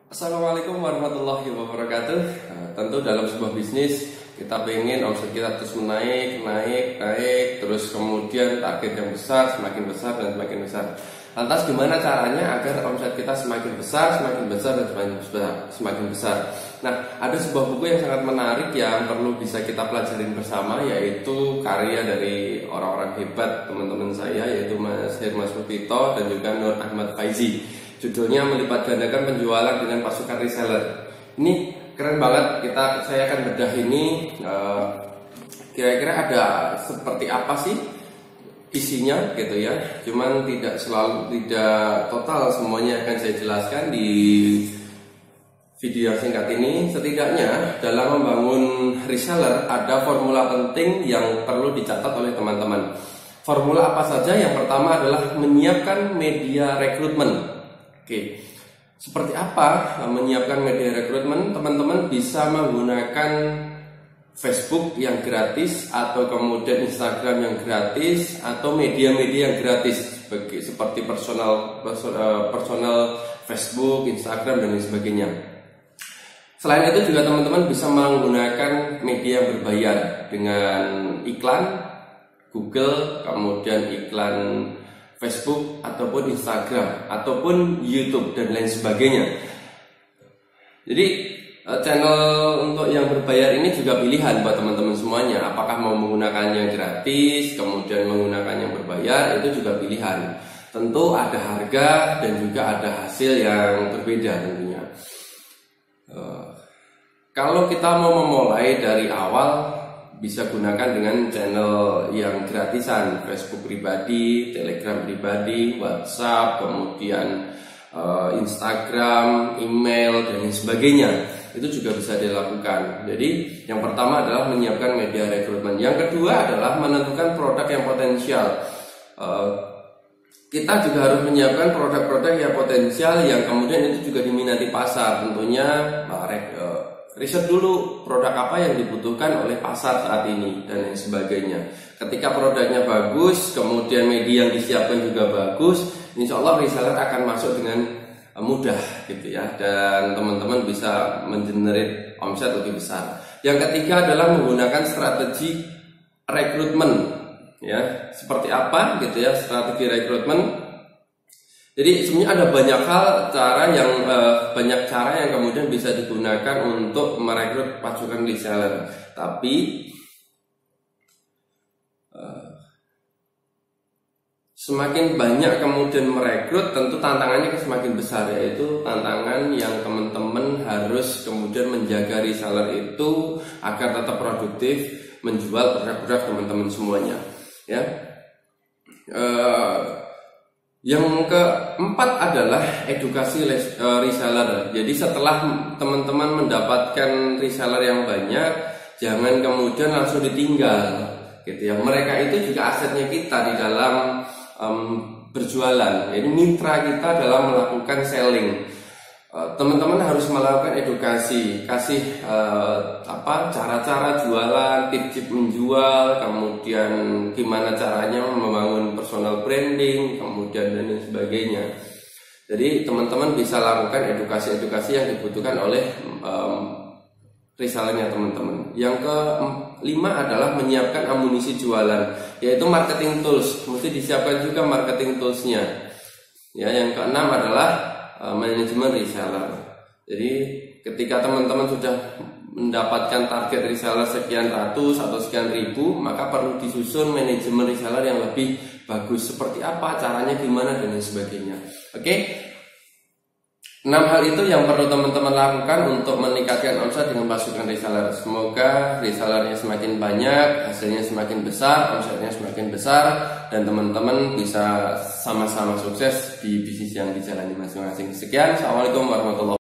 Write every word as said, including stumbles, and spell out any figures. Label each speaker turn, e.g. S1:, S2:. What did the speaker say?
S1: Assalamualaikum warahmatullahi wabarakatuh. Nah, tentu dalam sebuah bisnis kita pengen omset kita terus menaik, naik, naik, terus kemudian target yang besar, semakin besar dan semakin besar. Lantas gimana caranya agar omset kita semakin besar, semakin besar dan semakin besar, semakin besar? Nah, ada sebuah buku yang sangat menarik yang perlu bisa kita pelajarin bersama, yaitu karya dari orang-orang hebat teman-teman saya, yaitu Mas Hermas Putito dan juga Nur Ahmad Faizi. Judulnya melipat gandakan penjualan dengan pasukan reseller. Ini keren banget. Kita saya akan bedah ini. Kira-kira uh, ada seperti apa sih isinya, gitu ya. Cuman tidak selalu tidak total semuanya akan saya jelaskan di video singkat ini. Setidaknya dalam membangun reseller ada formula penting yang perlu dicatat oleh teman-teman. Formula apa saja? Yang pertama adalah menyiapkan media rekrutmen. Oke, seperti apa menyiapkan media rekrutmen? Teman-teman bisa menggunakan Facebook yang gratis, atau kemudian Instagram yang gratis, atau media-media yang gratis seperti personal personal Facebook, Instagram dan lain sebagainya. Selain itu juga teman-teman bisa menggunakan media yang berbayar dengan iklan Google, kemudian iklan Facebook ataupun Instagram ataupun YouTube dan lain sebagainya. Jadi channel untuk yang berbayar ini juga pilihan buat teman-teman semuanya. Apakah mau menggunakannya gratis, kemudian menggunakan yang berbayar, itu juga pilihan. Tentu ada harga dan juga ada hasil yang berbeda tentunya. Kalau kita mau memulai dari awal, bisa gunakan dengan channel yang gratisan, Facebook pribadi, Telegram pribadi, WhatsApp, kemudian uh, Instagram, email dan lain sebagainya. Itu juga bisa dilakukan. Jadi yang pertama adalah menyiapkan media rekrutmen. Yang kedua adalah menentukan produk yang potensial. Uh, kita juga harus menyiapkan produk-produk yang potensial yang kemudian itu juga diminati pasar. Tentunya uh, riset dulu produk apa yang dibutuhkan oleh pasar saat ini dan lain sebagainya. Ketika produknya bagus, kemudian media yang disiapkan juga bagus, insya Allah reseller akan masuk dengan mudah, gitu ya. Dan teman-teman bisa mengenerate omset lebih besar. Yang ketiga adalah menggunakan strategi rekrutmen, ya. Seperti apa, gitu ya, strategi rekrutmen? Jadi sebenarnya ada banyak hal cara yang eh, banyak cara yang kemudian bisa digunakan untuk merekrut pasukan reseller. Tapi eh, semakin banyak kemudian merekrut, tentu tantangannya semakin besar, yaitu tantangan yang teman-teman harus kemudian menjaga reseller itu agar tetap produktif menjual produk-produk teman-teman semuanya. Ya. Eh, Yang keempat adalah edukasi reseller. Jadi setelah teman-teman mendapatkan reseller yang banyak, jangan kemudian langsung ditinggal, gitu ya. Mereka itu juga asetnya kita di dalam um, berjualan. Jadi mitra kita dalam melakukan selling. Teman-teman uh, harus melakukan edukasi, kasih uh, apa cara-cara jualan, tips-tips menjual, kemudian gimana caranya membangun personal branding, kemudian dan lain sebagainya. Jadi teman-teman bisa lakukan edukasi-edukasi yang dibutuhkan oleh um, resellernya teman-teman. Yang kelima adalah menyiapkan amunisi jualan, yaitu marketing tools. Mesti disiapkan juga marketing toolsnya. Ya, yang keenam adalah manajemen reseller. Jadi ketika teman-teman sudah mendapatkan target reseller sekian ratus atau sekian ribu, maka perlu disusun manajemen reseller yang lebih bagus. Seperti apa, caranya gimana dan lain sebagainya. Oke, enam hal itu yang perlu teman-teman lakukan untuk meningkatkan omset dengan pasukan reseller. Semoga resellernya semakin banyak, hasilnya semakin besar, omsetnya semakin besar, dan teman-teman bisa sama-sama sukses di bisnis yang dijalani masing-masing. Sekian, assalamualaikum warahmatullahi wabarakatuh.